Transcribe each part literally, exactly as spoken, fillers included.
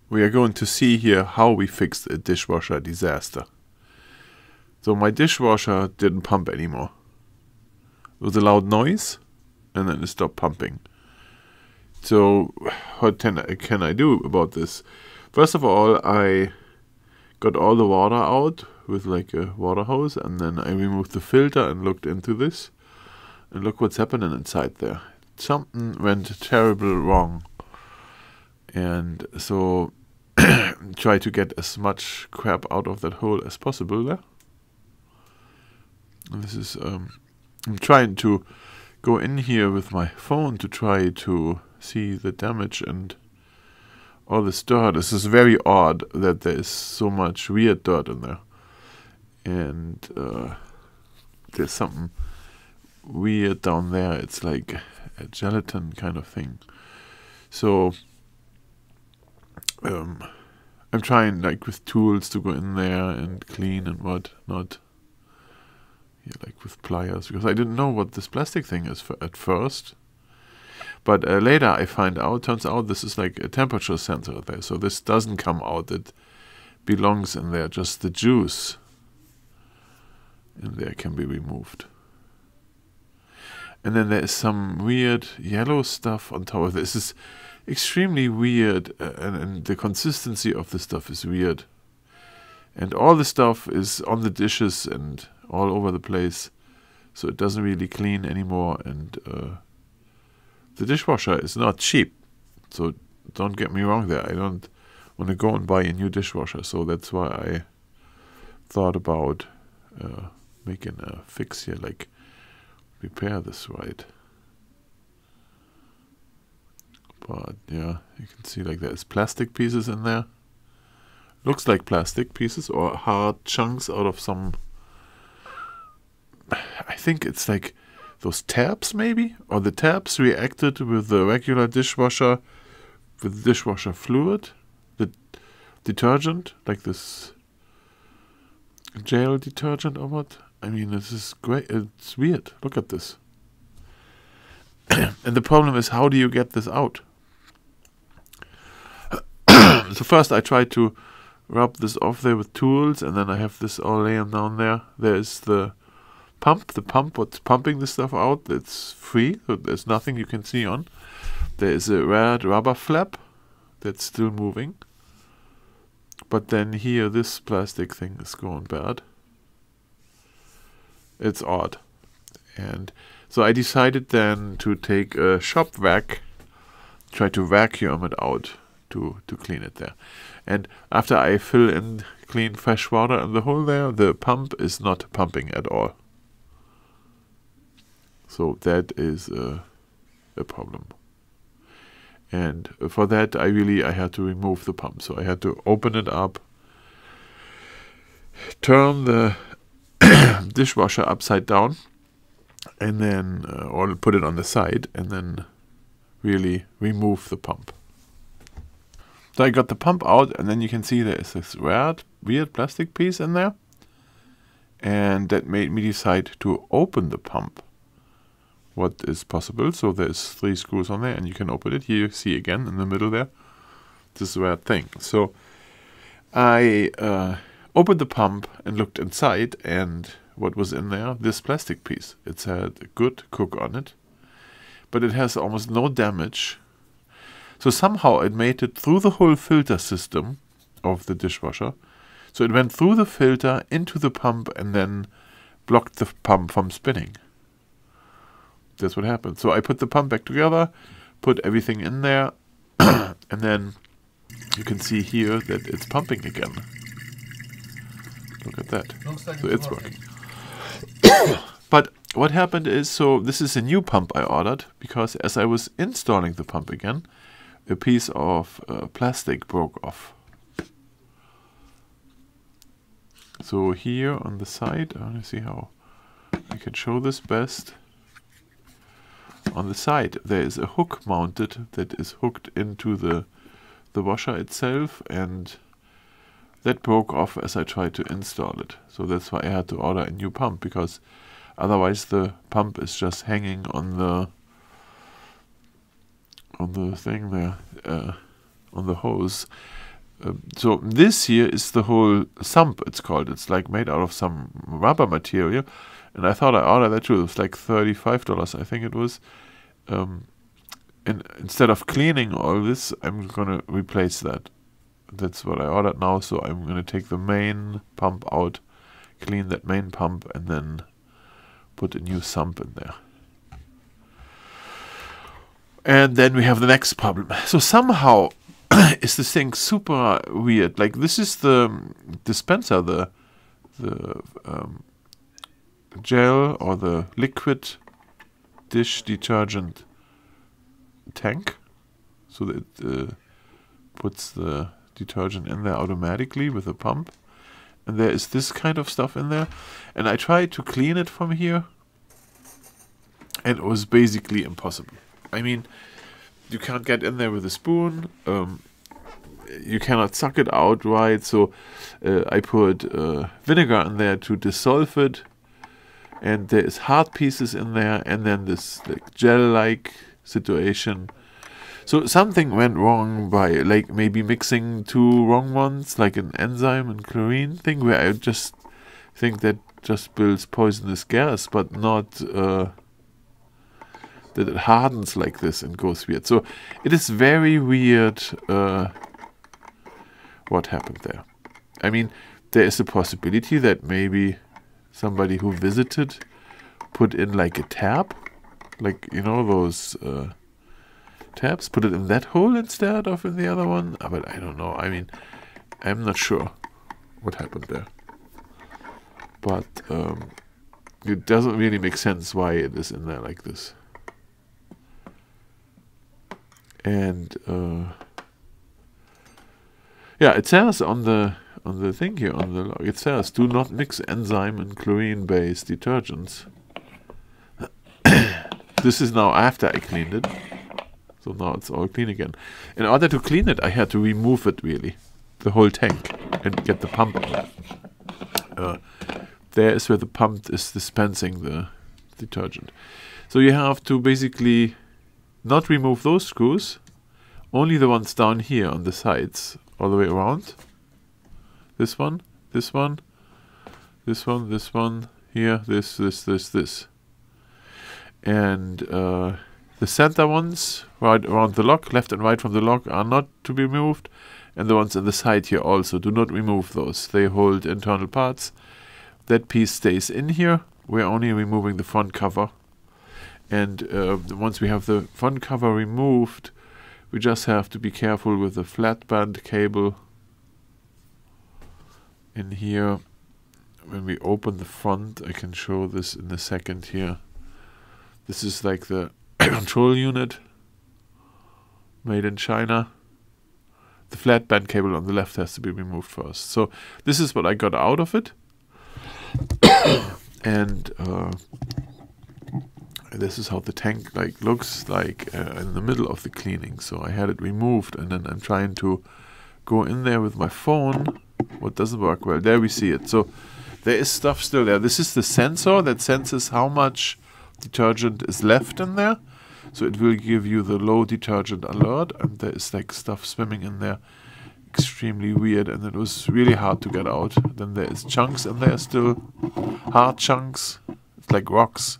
we are going to see here how we fixed a dishwasher disaster. So my dishwasher didn't pump anymore. It was a loud noise, and then it stopped pumping. So what can I, can I do about this? First of all, I got all the water out with like a water hose, and then I removed the filter and looked into this. And look what's happening inside there. Something went terribly wrong. And so try to get as much crap out of that hole as possible there. And this is, um, I'm trying to go in here with my phone to try to see the damage and all this dirt. This is very odd that there is so much weird dirt in there. And uh, there's something weird down there. It's like a gelatin kind of thing. So um, I'm trying like with tools to go in there and clean and what not. Yeah, like with pliers, because I didn't know what this plastic thing is for at first. But uh, later I find out, turns out this is like a temperature sensor there. So this doesn't come out, it belongs in there. Just the juice in there can be removed. And then there is some weird yellow stuff on top of this. This is extremely weird, uh, and, and the consistency of the stuff is weird. And all the stuff is on the dishes and all over the place. So it doesn't really clean anymore, and uh, the dishwasher is not cheap, so don't get me wrong there. I don't want to go and buy a new dishwasher, so that's why I thought about uh, making a fix here, like repair this right. But yeah, you can see like there's plastic pieces in there. Looks like plastic pieces or hard chunks out of some, I think it's like those tabs maybe, or the tabs reacted with the regular dishwasher, with dishwasher fluid, the detergent, like this gel detergent or what. I mean, this is great. It's weird. Look at this. And the problem is, how do you get this out? So first I tried to rub this off there with tools, and then I have this all laying down there. There's the pump, the pump what's pumping the stuff out. It's free, so there's nothing you can see on. There is a red rubber flap that's still moving. But then here, this plastic thing is going bad. It's odd. And so I decided then to take a shop vac, try to vacuum it out to, to clean it there. And after I fill in clean fresh water in the hole there, the pump is not pumping at all. So that is a, a problem. And for that, I really, I had to remove the pump. So I had to open it up, turn the dishwasher upside down, and then, uh, or put it on the side, and then really remove the pump. So I got the pump out, and then you can see there is this weird, weird plastic piece in there. And that made me decide to open the pump. What is possible. So there's three screws on there, and you can open it. Here you see again in the middle there, this weird thing. So I uh, opened the pump and looked inside, and what was in there? This plastic piece. It had a good cook on it, but it has almost no damage. So somehow it made it through the whole filter system of the dishwasher. So it went through the filter into the pump and then blocked the pump from spinning. That's what happened. So I put the pump back together, put everything in there, and then you can see here that it's pumping again. Look at that. Looks like So it's it's working. working. But what happened is, so this is a new pump I ordered, because as I was installing the pump again, a piece of uh, plastic broke off. So here on the side, I want to see how I can show this best. On the side there is a hook mounted that is hooked into the the washer itself, and that broke off as I tried to install it. So that's why I had to order a new pump, because otherwise the pump is just hanging on the on the thing there, uh, on the hose. Um, so this here is the whole sump, it's called. It's like made out of some rubber material. And I thought I ordered that too. It was like thirty-five dollars, I think it was. Um, and instead of cleaning all this, I'm going to replace that. That's what I ordered now. So I'm going to take the main pump out, clean that main pump, and then put a new sump in there. And then we have the next problem. So somehow is this thing super weird. Like this is the dispenser, the the um, gel or the liquid dish detergent tank. So that it uh, puts the detergent in there automatically with a pump. And there is this kind of stuff in there. And I tried to clean it from here. And it was basically impossible. I mean, you can't get in there with a spoon. Um, you cannot suck it out right. So uh, I put uh, vinegar in there to dissolve it. And there is hard pieces in there. And then this like, gel-like situation. So something went wrong by like maybe mixing two wrong ones, like an enzyme and chlorine thing, where I just think that just builds poisonous gas, but not uh, that it hardens like this and goes weird. So it is very weird uh, what happened there. I mean, there is a possibility that maybe somebody who visited put in like a tab, like, you know, those uh, tabs, put it in that hole instead of in the other one. But I don't know. I mean, I'm not sure what happened there. But um, it doesn't really make sense why it is in there like this. And uh, yeah, it says on the on the thing here on the log, it says do not mix enzyme and chlorine-based detergents. This is now after I cleaned it. So now it's all clean again. In order to clean it, I had to remove it really, the whole tank, and get the pump out. Uh, there is where the pump is dispensing the detergent. So you have to basically not remove those screws, only the ones down here on the sides, all the way around. This one, this one, this one, this one, here, this, this, this, this. And uh, the center ones, right around the lock, left and right from the lock, are not to be removed. And the ones on the side here also, do not remove those. They hold internal parts. That piece stays in here. We're only removing the front cover. And uh, once we have the front cover removed, we just have to be careful with the flat band cable in here. When we open the front, I can show this in a second here. This is like the control unit made in China. The flat band cable on the left has to be removed first. So this is what I got out of it. And uh, this is how the tank like looks like uh, in the middle of the cleaning. So I had it removed, and then I'm trying to go in there with my phone. What doesn't work well. There we see it. So there is stuff still there. This is the sensor that senses how much detergent is left in there. So it will give you the low detergent alert, and there is like stuff swimming in there. Extremely weird, and it was really hard to get out. Then there is chunks in there still, hard chunks. It's like rocks.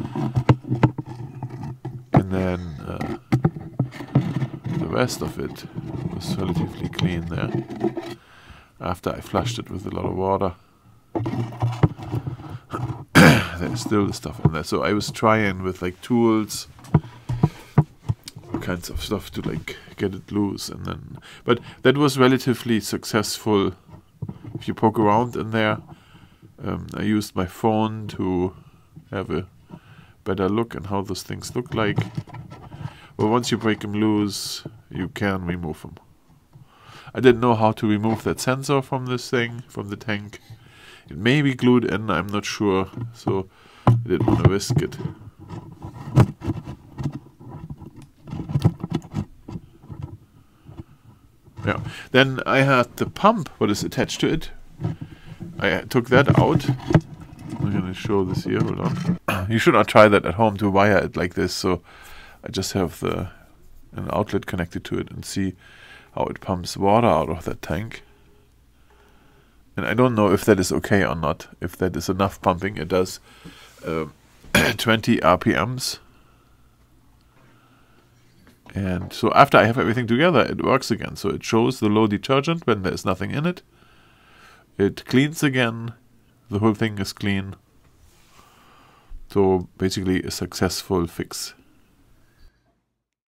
And then uh, the rest of it was relatively clean there. After I flushed it with a lot of water. There's still the stuff in there. So I was trying with like tools, all kinds of stuff to like get it loose, and then but that was relatively successful. If you poke around in there, um, I used my phone to have a better look at how those things look like. Well, once you break them loose, you can remove them. I didn't know how to remove that sensor from this thing, from the tank. It may be glued in, I'm not sure, so I didn't want to risk it. Yeah. Then I had the pump, what is attached to it. I took that out. I'm going to show this here, hold on. You should not try that at home to wire it like this, so I just have the an outlet connected to it and see how it pumps water out of that tank. And I don't know if that is okay or not. If that is enough pumping, it does uh, twenty R P Ms. And so after I have everything together, it works again. So it shows the low detergent when there's nothing in it. It cleans again. The whole thing is clean. So basically a successful fix.